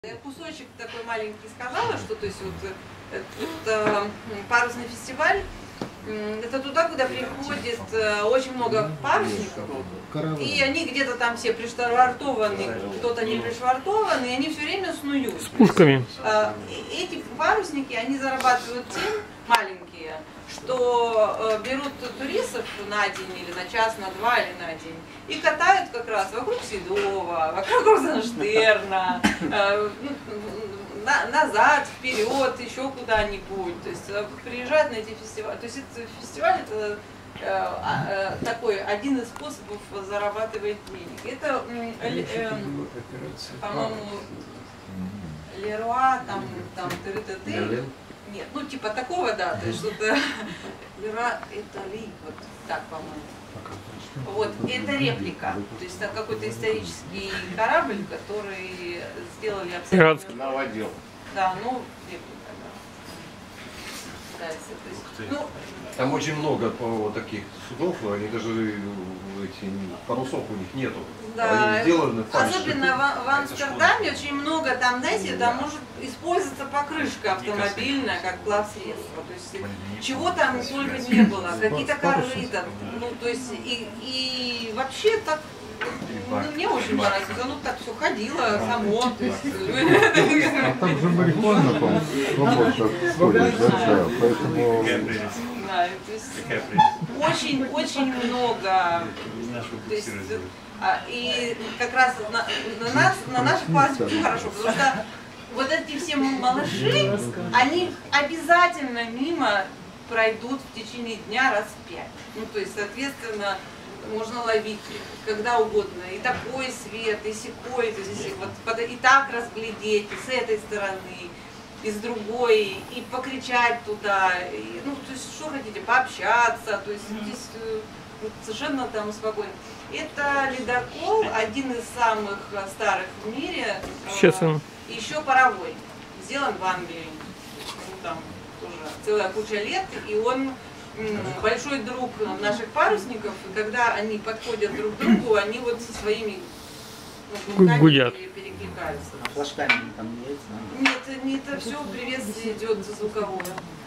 Я кусочек такой маленький сказала, что то есть вот это парусный фестиваль, это туда, куда приходит очень много парусников, и они где-то там все пришвартованы, кто-то не пришвартован, и они все время снуют. С пушками. Эти парусники, они зарабатывают тем, маленькие, что берут туристов на день или на час, на два или на день и катают как раз вокруг Седова, вокруг Розенштерна, назад, вперед, еще куда-нибудь. То есть приезжают на эти фестивали. То есть этот фестиваль это такой один из способов зарабатывать денег. Это, по-моему, Леруа, там ТРТТ. Нет, ну типа такого, да, то есть что-то Леруа Итали, вот так, по-моему. Вот, это реплика, то есть это какой-то исторический корабль, который сделали абсолютно... Новодел. Да, ну, реплика, да. Да, то есть, ну, там очень много вот таких судов, они даже эти парусов у них нету. да, они сделаны особенно в Амстердаме очень много там, знаете, там может использоваться покрышка автомобильная как плавсредство. То есть чего там только не было, какие-то корыта, ну то есть и вообще так. Ну, мне очень понравилось, оно так все ходило само. А там же марихуана, по-моему, свободно ходит, да, поэтому... Да, то есть очень много. То есть, и как раз на наших классах очень хорошо, потому что вот эти все малыши, они обязательно мимо пройдут в течение дня раз в 5. Ну, то есть, соответственно, можно ловить когда угодно, и такой свет, и сякой, то есть вот, и так разглядеть, и с этой стороны, и с другой, и покричать туда, и, ну, то есть, что хотите, пообщаться, то есть здесь вот, совершенно там спокойно. Это ледокол, один из самых старых в мире, еще паровой, сделан в Англии, ну, там тоже целая куча лет, и он большой друг наших парусников, и когда они подходят друг к другу, они вот со своими гудят, перекликаются. Флажками там нет? Нет, это все приветствие идет звуковое.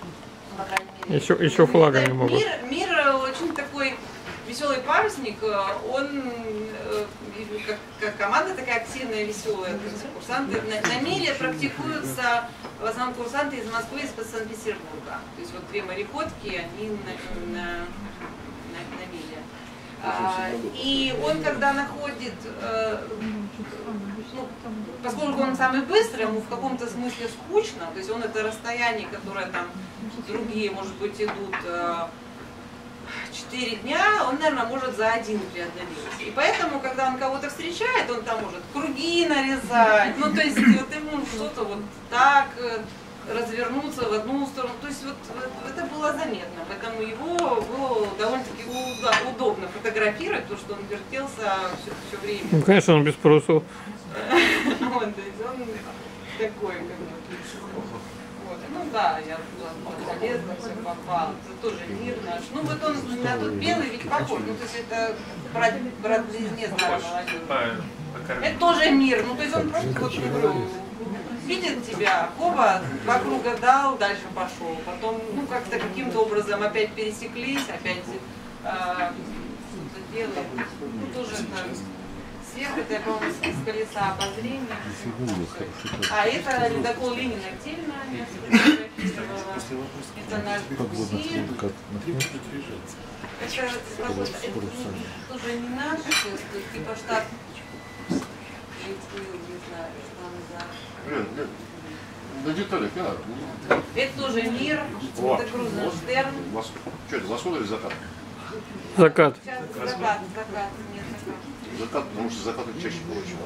Еще флагами могут. Мир очень такой веселый парусник, он как команда такая активная, веселая. Курсанты на мире практикуются в основном курсанты из Москвы и из Санкт-Петербурга. То есть вот две мореходки, они на миле. И он когда находит, ну, поскольку он самый быстрый, ему в каком-то смысле скучно, то есть он это расстояние, которое там другие, может быть, идут 4 дня, он, наверное, может за один преодолеть. И поэтому, когда он кого-то встречает, он там может круги нарезать, ну, то есть вот ему что-то вот так развернуться в одну сторону. То есть вот это было заметно, поэтому его было довольно-таки удобно фотографировать, потому что он вертелся все время. Ну, конечно, он без парусов. Вот, то есть он такой, как бы. Ну да, я туда залезла, все попал. Это тоже мир наш. Ну вот он на тот белый ведь похож. Ну то есть это брат-близнец, да, молодец. Это тоже мир. Ну то есть он просто вот видит тебя, хоба, 2 круга дал, дальше пошел. Потом, ну как-то каким-то образом опять пересеклись, опять что-то делает. Ну тоже это сверху, это, по-моему, с колеса обозрения. А это ледокол Ленина Тельна. Это наш буксир. Это тоже не наш, типа штат. Не знаю, что на деталях не надо. Это тоже мир, это Крузенштерн. Что это, восход или закат? Закат. Сейчас закат, нет закат. Закат, потому что закаты чаще было, чем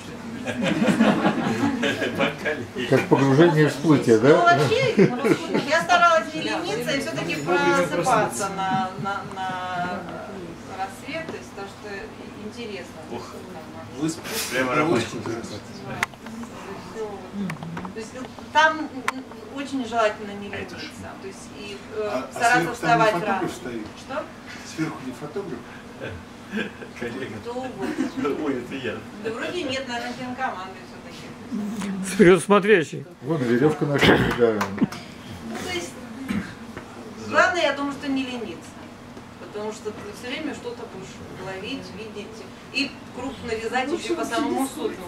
восход. Как погружение в всплытие, Ну да? вообще, я старалась не лениться и все-таки просыпаться на рассвет, то есть то, что интересно. Прямо рабочий. То есть там очень желательно не лениться, то есть и стараться вставать рано. Что? Сверху не фотограф? Кто угодно. Ой, это я. Да вроде нет, наверное, кинокоманды все-таки. Вперед смотрящий. Вон веревка наша другая. Ну, то есть, главное, я думаю, что не лениться. Потому что ты все время что-то будешь ловить, видеть. И круг нарезать еще по самому суду.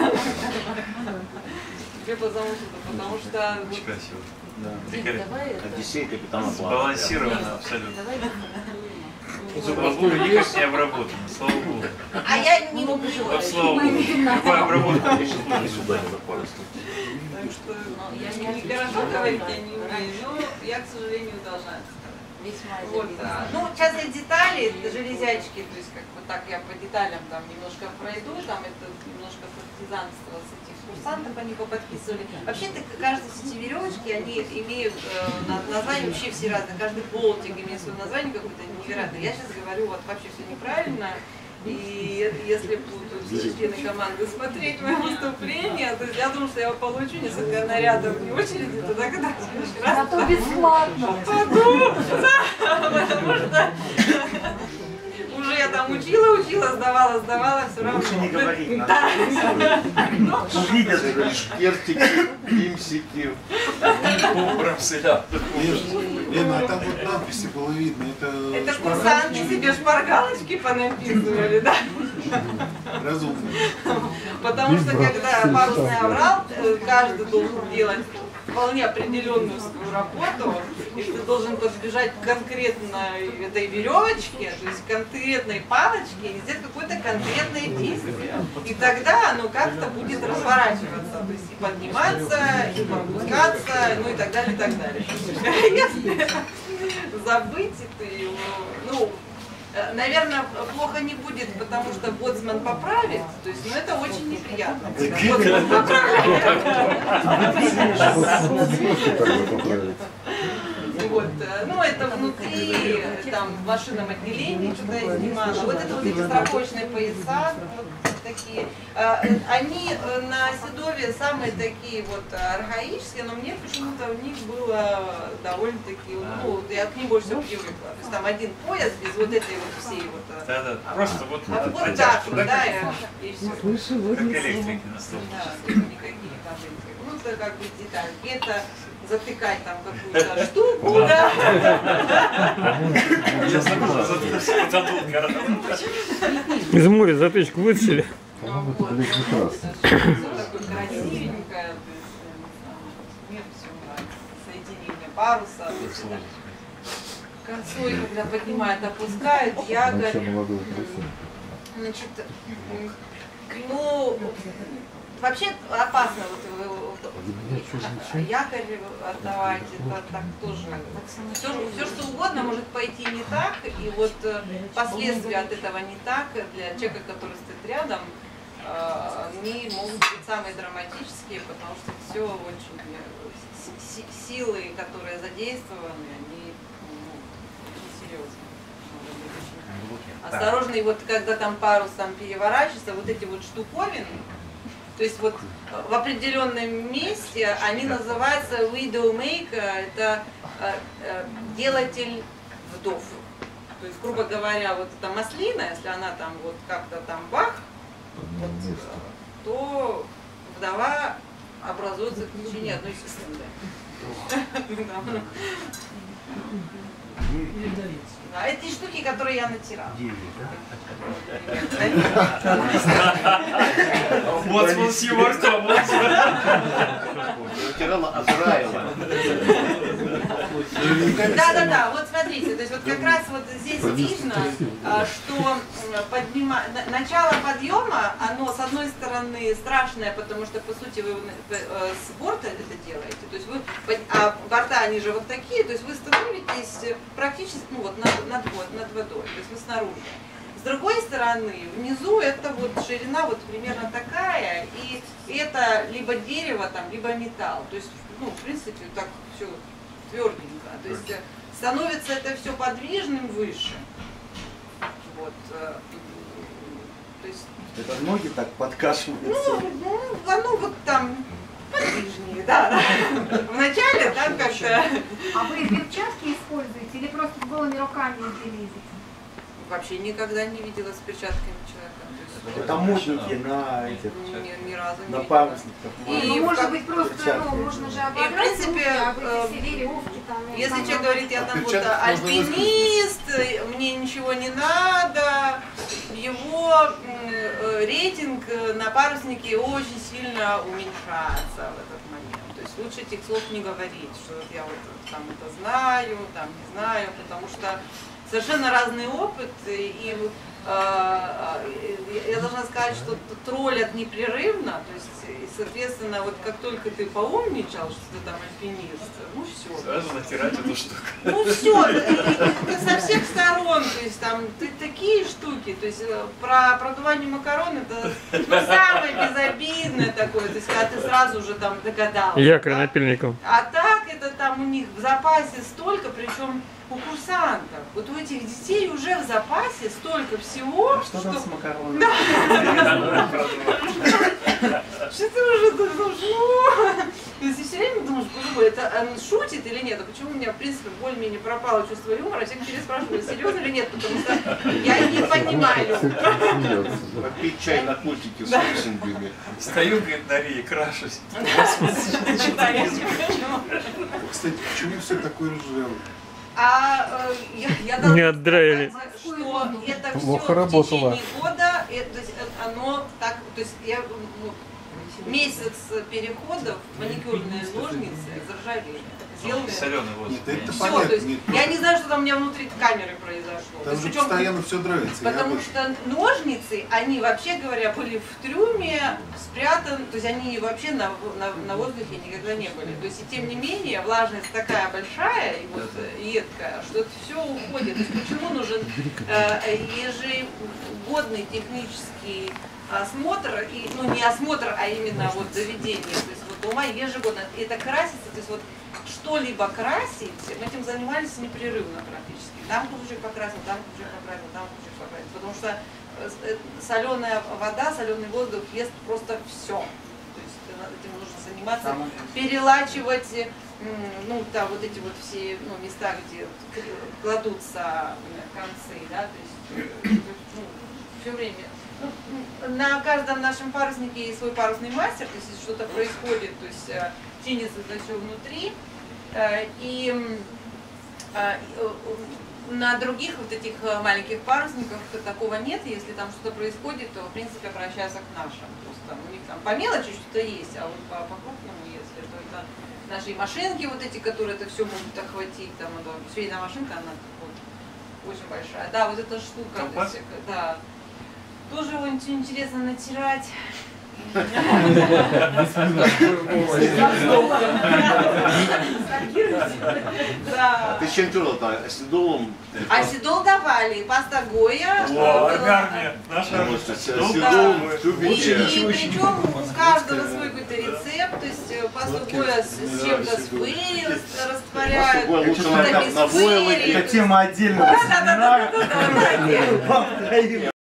Еще по самому суду. Потому что... Очень красиво. Да. Давай Одиссей капитана Блада. сбалансировано абсолютно. Зубоскур есть и обработано, слава богу. А я не люблю. Вот слава богу. Какой обработка? И сюда не запорос. Так что я не хорошо говорить, я не умею, но я, к сожалению, должна это сказать. Вот, ну, сейчас я детали, железячки, то есть как бы так я по деталям там немножко пройду, там это немножко партизанство с этих курсантов они поподписывали. Вообще-то каждые эти веревочки, они имеют название вообще все разные, каждый болтик имеет свое название какое-то невероятное. Я сейчас говорю вот вообще все неправильно. И если будут все члены команды смотреть мое выступление, то я думаю, что я получу несколько нарядов в очереди, туда когда в следующий раз. Зато бесплатно. Потому что уже я там учила, сдавала, все равно. Лучше не говорить. Да. Увидят. Шкертики, пимсики. Лена, а там вот надписи было видно, Это курсанты себе шпаргалочки понаписывали, да? разумно. Потому что когда парусный аврал, каждый должен делать вполне определенную свою работу, и ты должен подбежать к конкретной этой веревочке, то есть конкретной палочке и сделать какое-то конкретное действие. И тогда оно как-то будет разворачиваться, то есть и подниматься, и пропускаться, ну и так далее, и так далее. Если забыть это его, ну, наверное, плохо не будет, потому что боцман поправит, то есть, ну, это очень неприятно. Боцман поправляет. Вот, ну, это внутри, там, в машинном отделении, куда я снимала. Вот это вот эти страховочные пояса, вот такие. Они на Седове самые такие вот архаические, но мне почему-то в них было довольно-таки, ну, я к ним больше всего привыкла. То есть там один пояс без вот этой вот всей вот... Да, просто вот так, да, и все. как электрики на стол. Да, никакие там, ну, это как бы детальки. Это затыкать там какую-то штуку, да. Из моря затычку вытащили. По-моему, это блядь, не красный. Такое красивенькое, мне все нравится. Соединение паруса. Концой, когда поднимает, опускает, якорь. Вообще молодой, красивый. Значит, ну, вообще опасно вот якорь отдавать, это так тоже. Все, что угодно может пойти не так, и вот последствия от этого не так для человека, который стоит рядом, они могут быть самые драматические, потому что все очень силы, которые задействованы, они очень серьезные. Осторожно, и вот когда там парус там переворачивается, вот эти вот штуковины, то есть вот в определенном месте они называются widowmaker, это делатель вдов. То есть, грубо говоря, вот эта маслина, если она там вот как-то там бах, вот, то вдова образуется в течение одной секунды. А эти штуки, которые я натирала. Вот с его ртом. Натирала Азраила. Да, вот смотрите, то есть вот как раз вот здесь видно, что начало подъема, оно с одной стороны страшное, потому что по сути вы с борта это делаете, то есть вы, а борта они же вот такие, то есть вы становитесь практически ну, вот над водой, то есть вы снаружи. С другой стороны, внизу это вот ширина вот примерно такая, и это либо дерево там, либо металл, то есть, ну, в принципе, так все тверденько, то есть становится это все подвижным выше. Вот, то есть, Это ноги так подкашиваются. ну, оно вот там подвижнее, да. Вначале там как-то... А вы перчатки используете или просто голыми руками лезете? Вообще никогда не видела с перчатками человека. То есть Там мутники на этих, Ни разу не на видела. парусниках. И может быть просто, перчатки. можно же И в ободрать принципе, руки, а вы все веревки там. Если там, человек говорит, я А там вот перчатки можно альпинист, мне ничего не надо, его рейтинг на паруснике очень сильно уменьшается в этот момент. То есть лучше этих слов не говорить, что вот я вот там это знаю, там не знаю, потому что совершенно разный опыт, и я должна сказать, что троллят непрерывно, то есть, и, соответственно, вот как только ты поумничал, что ты там альпинист, ну все. Сразу натирать эту штуку. Ну все, это со всех сторон, то есть там такие штуки, то есть про продувание макарон это самое безобидное такое, то есть когда ты сразу же там догадался. Якорь да? напильником. А так это там у них в запасе столько, причем у курсантов, вот у этих детей уже в запасе столько всего, Что там с макаронами? что ты уже думаешь, ну, то есть все время думаешь, боже мой, это он шутит или нет, а почему у меня, в принципе, более-менее пропало чувство юмора, все все спрашивают, серьезно или нет, потому что я не понимаю. Попить чай на пультике с фиксингами. Стою, говорит, на рее, крашусь. Да, я не понимаю. Кстати, почему все такое ржавое? Я должна Не отдраили. сказать, что это все Плохо в работало. течение года, то есть оно так, то есть я месяц переходов, маникюрные ножницы заржавели, сделаны. Соленый воздух. Нет, это Все, понятно. то есть Нет, я не знаю, что там у меня внутри камеры произошло. То там есть, же причем- постоянно все нравится. Потому что ножницы, они вообще говоря, были в трюме спрятаны, то есть они вообще на воздухе никогда не были. То есть и тем не менее влажность такая большая и вот едкая, что это все уходит. То есть почему нужен ежегодный технический осмотр, и, ну не осмотр, а именно вот доведение, то есть вот ума ежегодно. Это красится, то есть вот что-либо красить, мы этим занимались непрерывно практически. Там ключик покрасил, там ключик покрасил, там ключик покрасил. Потому что соленая вода, соленый воздух ест просто все. То есть этим нужно заниматься, перелачивать, ну там вот эти вот все места, где кладутся концы, да, то есть все время. На каждом нашем паруснике есть свой парусный мастер, то есть если что-то происходит, то есть чинится это все внутри. И на других вот этих маленьких парусниках такого нет, если там что-то происходит, то в принципе обращаются к нашим. Просто у них там по мелочи что-то есть, а вот по крупному, если то это наши машинки вот эти, которые это все могут охватить, там швейная машинка, она вот, очень большая. Да, вот эта штука, то есть, да. Тоже его интересно натирать. Да. Ты чем тёрла-то? Асидолом? Асидол давали, паста Гоя. О, армия, наша армия. Асидолом, И тюбики. причем у каждого свой какой-то рецепт, то есть пасту Гоя с чем-то с пылью растворяют, что-то без пыли. Это тема отдельная. Да.